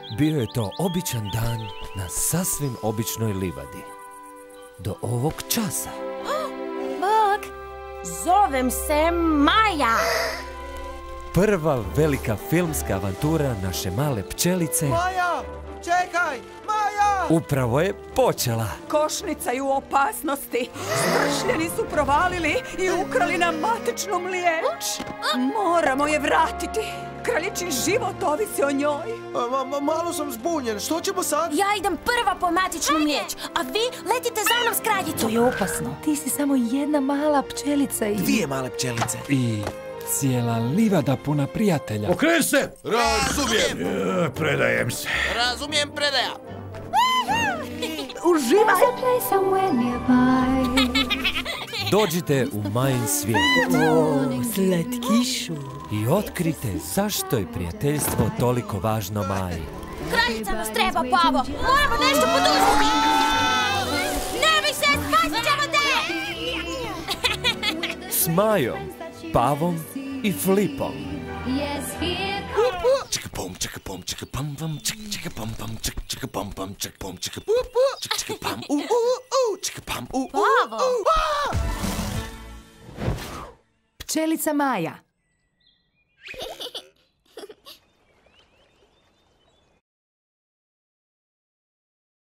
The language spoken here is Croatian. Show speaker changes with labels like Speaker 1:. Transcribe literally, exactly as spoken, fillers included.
Speaker 1: Bio je to običan dan na sasvim običnoj livadi. Do ovog časa.
Speaker 2: Bog, zovem se Maja.
Speaker 1: Prva velika filmska avantura naše male pčelice...
Speaker 3: Maja! Čekaj! Maja!
Speaker 1: Upravo je počela.
Speaker 4: Košnica je u opasnosti. Stršljeni su provalili i ukrali nam matičnu mliječ. Moramo je vratiti. Kraljičin život ovisi o njoj.
Speaker 3: Ma, ma, malo sam zbunjen. Što ćemo sad?
Speaker 2: Ja idem prva po matičnu mliječ, a vi letite za mnom s kraljicom.
Speaker 5: To je opasno. Ti si samo jedna mala pčelica i...
Speaker 3: Dvije male pčelice.
Speaker 6: I cijela livada puna prijatelja.
Speaker 7: Okren se! Razumijem! E, predajem se.
Speaker 8: Razumijem, predaja.
Speaker 4: Uživaj!
Speaker 1: Dođite u Majin svijet.
Speaker 5: O, slatkišu.
Speaker 1: I otkrite zašto je prijateljstvo toliko važno Maji.
Speaker 2: Kraljica nas treba, Pavo. Moramo nešto poduzeti. Nemoj se, spasit ćemo te!
Speaker 1: S Majom, Pavom i Flipom.
Speaker 8: Čika pom, čika pom, čika pam pam, čika čika pam pam, čika čika pam pam, čika pom, čika pu pu, čika čika pam u u u, čika pam u u.
Speaker 2: Pavo!
Speaker 5: Pčelica Maja.